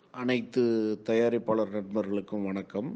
அனைத்து தயாரிப்பாளர் நண்பர்களுக்கும் வணக்கம்.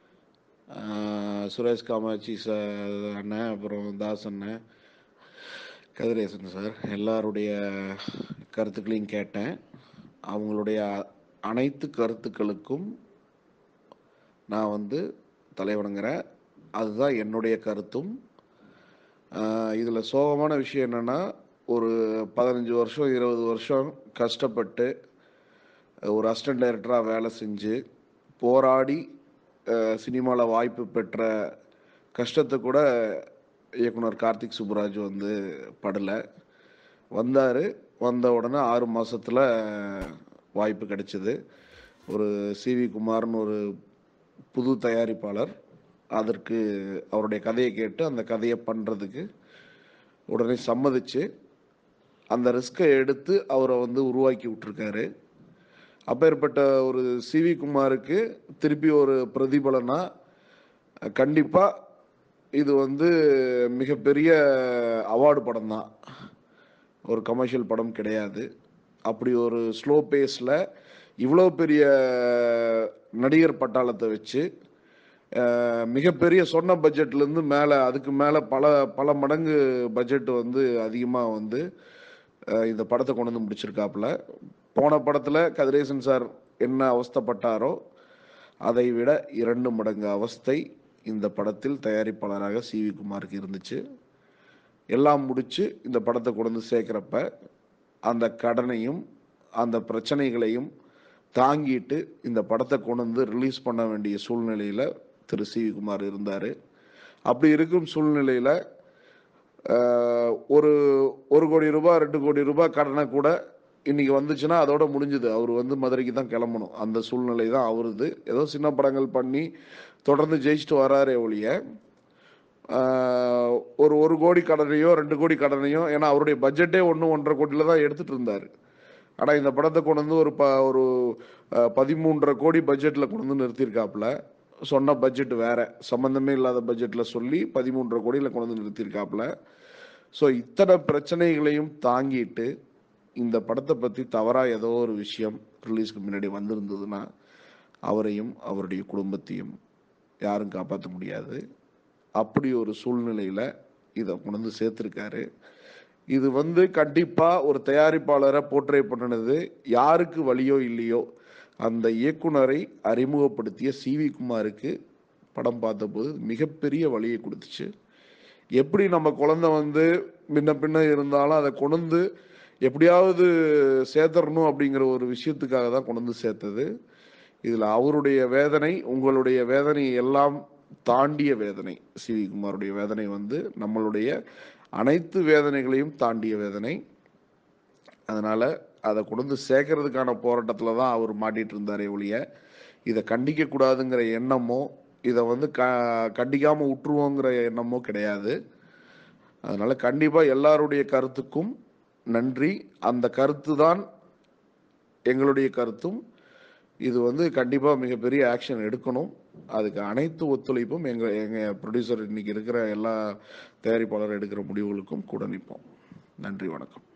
சுரேஷ் காமாட்சி சார் அண்ணன், அப்புறம் தாஸ் அண்ணன், கதிரேசன் சார் எல்லாருடைய கருத்துக்களையும் கேட்டேன். அவங்களுடைய அனைத்து கருத்துக்களுக்கும் நான் தலை வணங்குறேன். அதுதான் என்னுடைய கருத்தும். இதில் சோகமான விஷயம் என்னென்னா, ஒரு 15 வருஷம் 20 வருஷம் கஷ்டப்பட்டு ஒரு அசிஸ்டன்ட் டைரக்டராக வேலை செஞ்சு போராடி சினிமாவில் வாய்ப்பு பெற்ற கஷ்டத்தை கூட இயக்குனர் கார்த்திக் சுப்பராஜ் படலை. வந்த உடனே 6 மாதத்தில் வாய்ப்பு கிடைச்சிது. ஒரு சிவி குமார்னு ஒரு புது தயாரிப்பாளர் அதற்கு அவருடைய கதையை கேட்டு அந்த கதையை பண்ணுறதுக்கு உடனே சம்மதிச்சு அந்த ரிஸ்கை எடுத்து அவரை உருவாக்கி விட்டுருக்காரு. அப்பேற்பட்ட ஒரு சிவி குமாருக்கு திருப்பி ஒரு பிரதிபலனா கண்டிப்பாக இது மிகப்பெரிய அவார்டு படம் தான், ஒரு கமர்ஷியல் படம் கிடையாது. அப்படி ஒரு ஸ்லோ பேஸில் இவ்வளோ பெரிய நடிகர் பட்டாளத்தை வச்சு மிகப்பெரிய சொன்ன பட்ஜெட்லேருந்து மேலே அதுக்கு மேலே பல மடங்கு பட்ஜெட் அதிகமாக இந்த படத்தை கொண்டு முடிச்சிருக்காப்புல. போன படத்தில் கதிரேசன் சார் என்ன அவஸ்தைப்பட்டாரோ அதை விட 2 மடங்கு அவஸ்தை இந்த படத்தில் தயாரிப்பாளராக சிவி குமாருக்கு இருந்துச்சு. எல்லாம் முடிச்சு இந்த படத்தை கொண்டு சேர்க்குறப்ப அந்த கடனையும் அந்த பிரச்சனைகளையும் தாங்கிட்டு இந்த படத்தை கொண்டு ரிலீஸ் பண்ண வேண்டிய சூழ்நிலையில் திரு சிவி குமார் இருந்தார். அப்படி இருக்கும் சூழ்நிலையில் ஒரு 1 கோடி ரூபாய் 2 கோடி ரூபாய் கடனை கூட இன்னைக்கு வந்துச்சுன்னா அதோட முடிஞ்சுது. அவர் மதுரைக்கு தான் கிளம்பணும். அந்த சூழ்நிலை தான் அவருது. ஏதோ சின்ன படங்கள் பண்ணி தொடர்ந்து ஜெயிச்சுட்டு வராரே ஒழிய ஒரு 1 கோடி கடனையோ 2 கோடி கடனையோ, ஏன்னா அவருடைய பட்ஜெட்டே 1-1.5 கோடியில் தான் எடுத்துட்டு இருந்தார். ஆனால் இந்த படத்தை கொண்டு ஒரு 13.5 கோடி பட்ஜெட்டில் கொண்டு நிறுத்தியிருக்காப்புல. சொன்ன பட்ஜெட் வேற, சம்பந்தமே இல்லாத பட்ஜெட்டில் சொல்லி 13.5 கோடியில் கொண்டு நிறுத்தியிருக்காப்புல. ஸோ இத்தனை பிரச்சனைகளையும் தாங்கிட்டு இந்த படத்தை பற்றி தவறாக ஏதோ ஒரு விஷயம் ரிலீஸ்க்கு முன்னாடி வந்திருந்ததுன்னா அவரையும் அவருடைய குடும்பத்தையும் யாரும் காப்பாற்ற முடியாது. அப்படி ஒரு சூழ்நிலையில் இதை கொண்டு சேர்த்துருக்காரு. இது கண்டிப்பாக ஒரு தயாரிப்பாளரை போர்ட்ரே பண்ணினது யாருக்கு வழியோ இல்லையோ அந்த இயக்குனரை அறிமுகப்படுத்திய சிவி குமாருக்கு படம் பார்த்தபோது மிகப்பெரிய வழியை கொடுத்துச்சு. எப்படி நம்ம குழந்தை முன்ன பின்ன இருந்தாலும் அதை கொண்டு எப்படியாவது சேர்த்துடணும் அப்படிங்கிற ஒரு விஷயத்துக்காக தான் கொண்டு சேர்த்தது. இதில் அவருடைய வேதனை உங்களுடைய வேதனை எல்லாம் தாண்டிய வேதனை. சிவி குமாருடைய வேதனை நம்மளுடைய அனைத்து வேதனைகளையும் தாண்டிய வேதனை. அதனால் அதை கொண்டு சேர்க்கறதுக்கான போராட்டத்தில் தான் அவர் மாட்டிகிட்டு இருந்தாரே ஒழிய இதை கண்டிக்கக்கூடாதுங்கிற எண்ணமோ இதை கண்டிக்காமல் விட்டுருவோங்கிற எண்ணமோ கிடையாது. அதனால் கண்டிப்பாக எல்லாருடைய கருத்துக்கும் நன்றி. அந்த கருத்து தான் எங்களுடைய கருத்தும். இது கண்டிப்பாக மிகப்பெரிய ஆக்ஷன் எடுக்கணும். அதுக்கு அனைத்து ஒத்துழைப்பும் எங்கள் ப்ரொடியூசர் இன்னைக்கு இருக்கிற எல்லா தயாரிப்பாளரும் எடுக்கிற முடிவுகளுக்கும் கூட நிற்போம். நன்றி, வணக்கம்.